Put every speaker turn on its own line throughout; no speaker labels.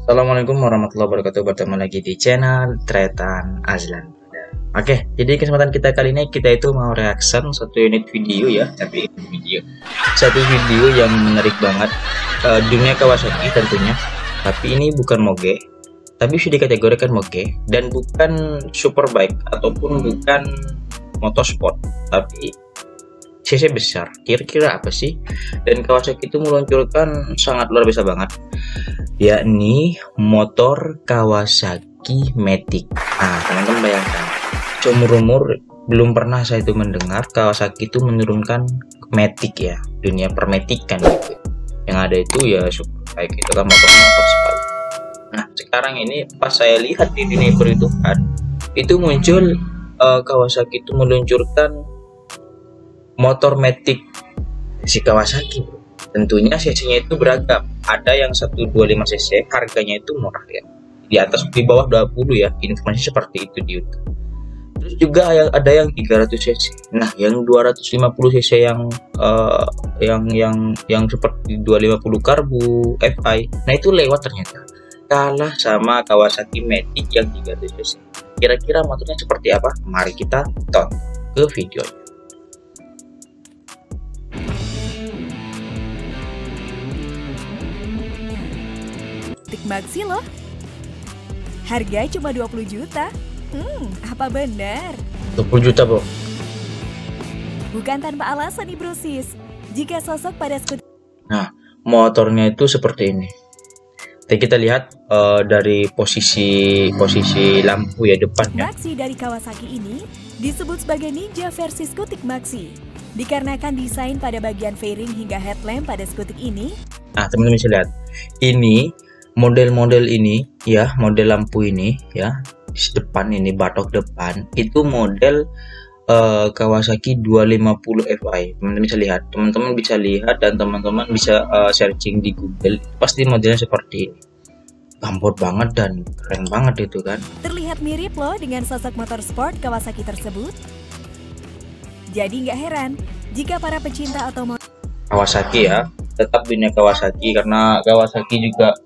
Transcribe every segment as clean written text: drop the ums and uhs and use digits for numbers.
Assalamualaikum warahmatullahi wabarakatuh. Bertemu lagi di channel Tretan Azlan. Oke, jadi kesempatan kita kali ini kita itu mau reaction satu unit video ya, satu video yang menarik banget, dunia Kawasaki tentunya. Tapi ini bukan moge, tapi sudah dikategorikan moge dan bukan superbike ataupun bukan motorsport, tapi CC besar. Kira-kira apa sih? Dan Kawasaki itu meluncurkan sangat luar biasa banget, yakni motor Kawasaki Matic. Nah, teman-teman bayangkan, seumur-umur belum pernah saya itu mendengar Kawasaki itu menurunkan Matic ya, dunia permetikan gitu. Yang ada itu ya superbike, itu kan motor-motor sekali. Nah, sekarang ini pas saya lihat di dunia perhitungan itu muncul Kawasaki itu meluncurkan motor Matic si Kawasaki. Tentunya cc-nya itu beragam. Ada yang 125 cc, harganya itu murah ya. Di atas di bawah 20 ya. Informasi seperti itu di YouTube. Terus juga ada yang 300 cc. Nah, yang 250 cc yang seperti 250 Karbu, FI. Nah, itu lewat ternyata. Kalah sama Kawasaki Matic yang 300 cc. Kira-kira motornya seperti apa? Mari kita tonton ke videonya.
Maxi loh. Harga cuma 20 juta. Apa benar?
20 juta, Bro.
Bukan tanpa alasan nih, Bro Sis. Jika sosok pada skuter.
Nah, motornya itu seperti ini. Kita lihat dari posisi lampu ya depannya.
Maxi dari Kawasaki ini disebut sebagai Ninja versi Skutik Maxi. Dikarenakan desain pada bagian fairing hingga headlamp pada skutik ini.
Nah, teman-teman bisa lihat. Ini model-model ini ya, model lampu ini ya, depan ini batok depan itu model Kawasaki 250 Fi. Teman-teman bisa lihat dan teman-teman bisa searching di Google, pasti modelnya seperti ini. Gambot banget dan keren banget itu kan.
Terlihat mirip loh dengan sosok motor sport Kawasaki tersebut. Jadi nggak heran jika para pecinta otomotif
Kawasaki ya, tetap dunia Kawasaki, karena Kawasaki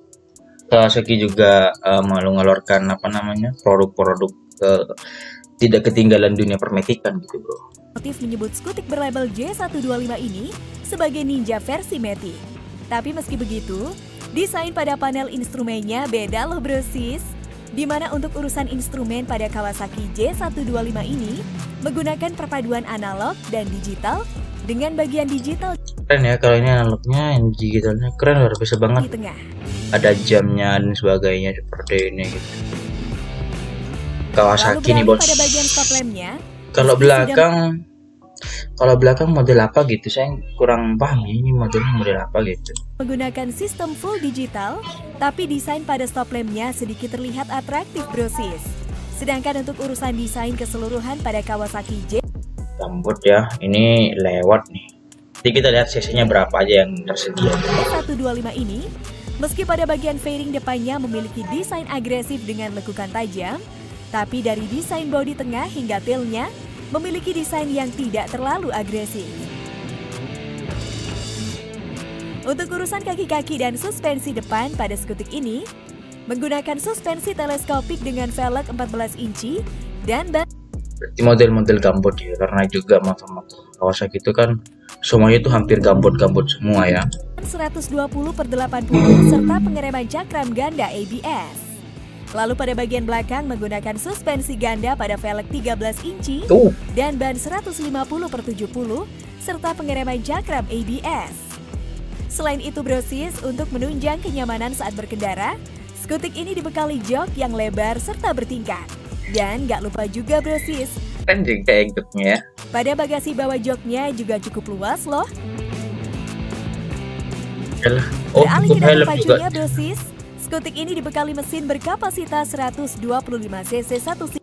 juga mengeluarkan produk-produk tidak ketinggalan dunia permetikan gitu, Bro.
Motif menyebut skutik berlabel J125 ini sebagai Ninja versi Matic. Tapi meski begitu, desain pada panel instrumennya beda loh, Bro Sis. Dimana untuk urusan instrumen pada Kawasaki J125 ini menggunakan perpaduan analog dan digital dengan bagian digital.
Keren ya, kalau ini analognya, yang digitalnya keren, luar biasa banget.
Di tengah.
Ada jamnya dan sebagainya seperti ini gitu. Kawasaki nih, Bos.
Pada bagian stop lampnya,
kalau belakang model apa gitu, saya kurang paham ya, ini model apa gitu.
Menggunakan sistem full digital, tapi desain pada stop lampnya sedikit terlihat atraktif, Bro Sis. Sedangkan untuk urusan desain keseluruhan pada Kawasaki
Gambut ya, ini lewat nih. Jadi kita lihat cc-nya berapa aja yang tersedia.
J125 ini, meski pada bagian fairing depannya memiliki desain agresif dengan lekukan tajam, tapi dari desain bodi tengah hingga tailnya memiliki desain yang tidak terlalu agresif. Untuk urusan kaki-kaki dan suspensi depan pada skutik ini, menggunakan suspensi teleskopik dengan velg 14 inci dan
berarti model-model gambot ya, karena juga motor-motor Kawasaki itu kan semuanya itu hampir gambot-gambot semua ya.
120/80 serta pengereman cakram ganda ABS. Lalu pada bagian belakang menggunakan suspensi ganda pada velg 13 inci dan ban 150/70 serta pengereman cakram ABS. Selain itu, Bro Sis, untuk menunjang kenyamanan saat berkendara, skutik ini dibekali jok yang lebar serta bertingkat. Dan gak lupa juga, Bro Sis,
kan juga joknya ya.
pada bagasi bawah joknya juga cukup luas loh. Beralih ke dalam pacunya, Bro Sis, skutik ini dibekali mesin berkapasitas 125 cc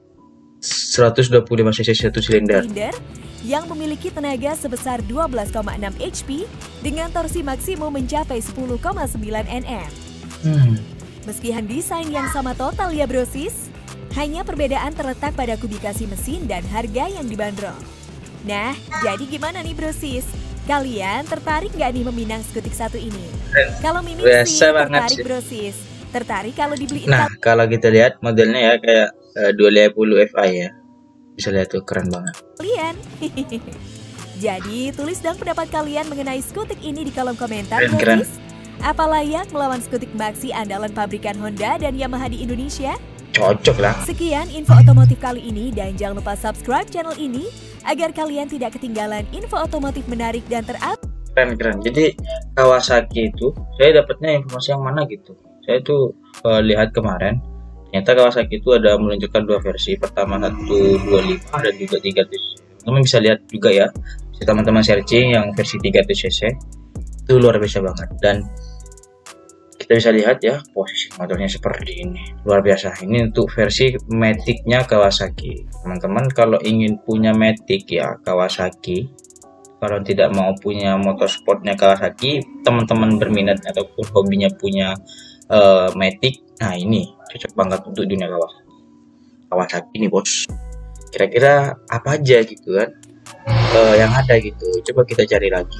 1 silinder
yang memiliki tenaga sebesar 12,6 HP dengan torsi maksimum mencapai 10,9 Nm. Meski desain yang sama total ya, Bro Sis, hanya perbedaan terletak pada kubikasi mesin dan harga yang dibanderol. Nah, jadi gimana nih, Bro Sis? Kalian tertarik nggak nih meminang skutik satu ini? Kalau Mimin sih tertarik, Bro Sis. Tertarik kalau dibeliin?
Nah, kalau kita lihat modelnya ya kayak 250 Fi ya. Bisa lihat tuh, keren banget.
Kalian. Jadi, tulis dong pendapat kalian mengenai skutik ini di kolom komentar.
Keren.
Apa layak melawan skutik Maxi andalan pabrikan Honda dan Yamaha di Indonesia?
Cocok lah.
Sekian info otomotif kali ini dan jangan lupa subscribe channel ini agar kalian tidak ketinggalan info otomotif menarik dan terupdate.
Keren. Jadi Kawasaki itu saya dapatnya informasi yang mana gitu. Saya tuh lihat kemarin ternyata Kawasaki itu ada meluncurkan dua versi. Pertama 125 dan juga 300. Teman bisa lihat juga ya. Bisa teman-teman searching yang versi 300 cc. Itu luar biasa banget, dan kita bisa lihat ya posisi motornya seperti ini, luar biasa. Ini untuk versi Matic-nya Kawasaki. Teman-teman kalau ingin punya Matic ya Kawasaki, kalau tidak mau punya motorsportnya Kawasaki, teman-teman berminat ataupun hobinya punya Matic, nah ini cocok banget untuk dunia Kawasaki ini bos. Kira-kira apa aja gitu kan yang ada gitu, coba kita cari lagi.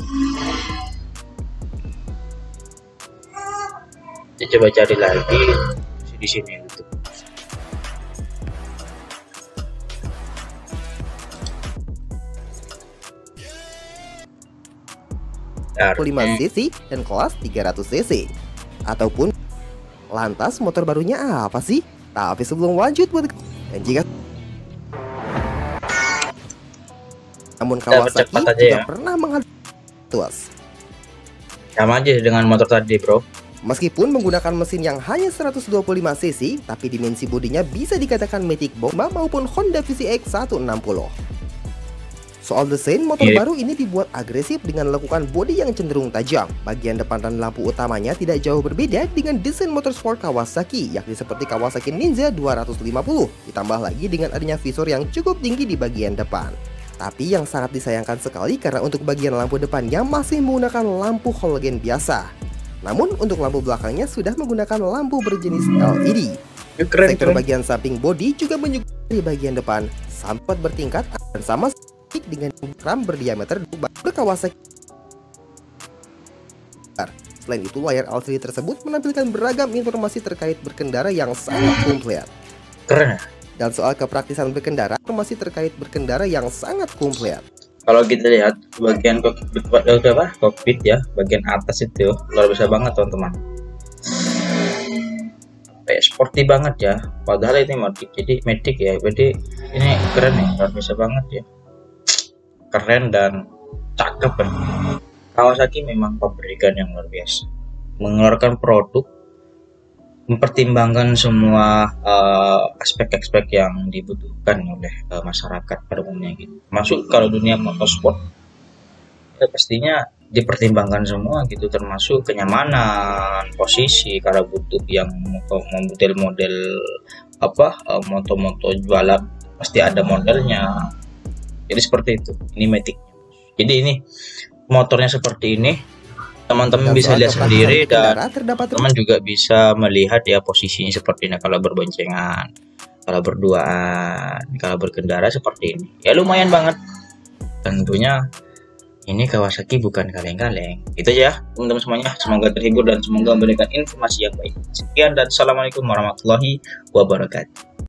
Coba cari lagi di sini gitu.
Nah, 5 cc dan kelas 300 cc. Ataupun lantas motor barunya apa sih? Tapi sebelum lanjut dan jika namun Kawasaki juga pernah menghadapi tuas
sama aja dengan motor tadi bro.
Meskipun menggunakan mesin yang hanya 125 cc, tapi dimensi bodinya bisa dikatakan Matic Bomba maupun Honda VCX 160. Soal desain, motor baru ini dibuat agresif dengan melakukan bodi yang cenderung tajam. Bagian depan dan lampu utamanya tidak jauh berbeda dengan desain motorsport Kawasaki, yakni seperti Kawasaki Ninja 250, ditambah lagi dengan adanya visor yang cukup tinggi di bagian depan. Tapi yang sangat disayangkan sekali karena untuk bagian lampu depannya masih menggunakan lampu halogen biasa. Namun untuk lampu belakangnya sudah menggunakan lampu berjenis LED. Sektor bagian samping bodi juga menyuguhi di bagian depan sampai bertingkat dan sama dengan ram berdiameter Kawasaki. Selain itu, layar LCD tersebut menampilkan beragam informasi terkait berkendara yang sangat komplit.
Keren.
Dan soal kepraktisan berkendara, informasi terkait berkendara yang sangat komplit.
Kalau kita lihat bagian kokpit ya, bagian atas itu luar biasa banget teman-teman. Kayak sporty banget ya. Padahal ini Matic, jadi Matic ya. Jadi ini keren nih, luar biasa banget ya. Keren dan cakep ya. Kawasaki memang pabrikan yang luar biasa. Mengeluarkan produk, mempertimbangkan semua aspek-aspek yang dibutuhkan oleh masyarakat pada umumnya gitu. Masuk kalau dunia motorsport ya pastinya dipertimbangkan semua gitu, termasuk kenyamanan, posisi, kalau butuh yang model-model moto-moto balap pasti ada modelnya. Jadi seperti itu. Ini Matic. Jadi ini motornya seperti ini. Teman-teman bisa lihat sendiri dan teman juga bisa melihat ya posisinya seperti ini kalau berboncengan, kalau berduaan, kalau berkendara seperti ini. Ya lumayan banget. Tentunya ini Kawasaki bukan kaleng-kaleng. Itu aja teman-teman semuanya. Semoga terhibur dan semoga memberikan informasi yang baik. Sekian dan assalamualaikum warahmatullahi wabarakatuh.